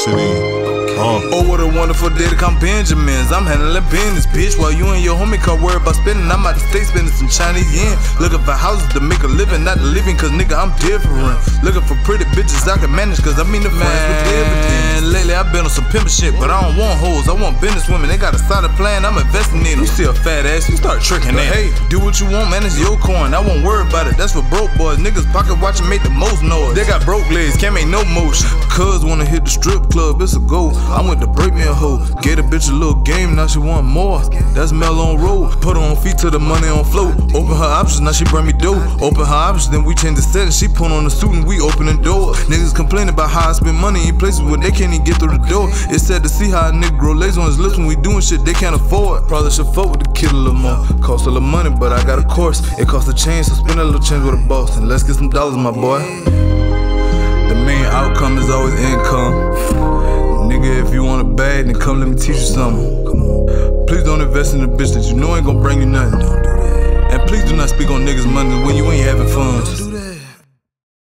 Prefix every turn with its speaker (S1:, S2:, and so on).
S1: shit in.
S2: Oh, what a wonderful day to come Benjamins. I'm handling business, bitch. While you and your homie can't worry about spending, I'm out the state spending some Chinese yen. Looking for houses to make a living, not the living, cause nigga, I'm different. Looking for pretty bitches I can manage, cause I mean the friends with everything. Lately I've been on some pimpin' shit, but I don't want hoes, I want business women. They got a solid plan, I'm investing in them. You see a fat ass, you start tricking that. Hey, do what you want, man, it's your coin. I won't worry about it, that's for broke boys. Niggas pocket watch and make the most noise. They got broke legs, can't make no motion. Cuz wanna hit the strip club, it's a go. I went to break me a hoe, gave a bitch a little game, now she want more. That's Mell on road, put her on feet till the money on float. Open her options, now she bring me dough. Open her options, then we change the settings. She put on the suit and we open the door. Niggas complaining about how I spend money in places where they can't even get through the door. It's sad to see how a nigga grow lazy on his lips when we doing shit they can't afford. Probably should fuck with the kid a little more. Cost a little money, but I got a course. It costs a change, so spend a little change with a boss. And let's get some dollars, my boy. The main outcome is always income. Nigga, if you want a bag, then come let me teach you something. Please don't invest in a bitch that you know ain't gonna bring you nothing. And please do not speak on niggas' money when you ain't having funds.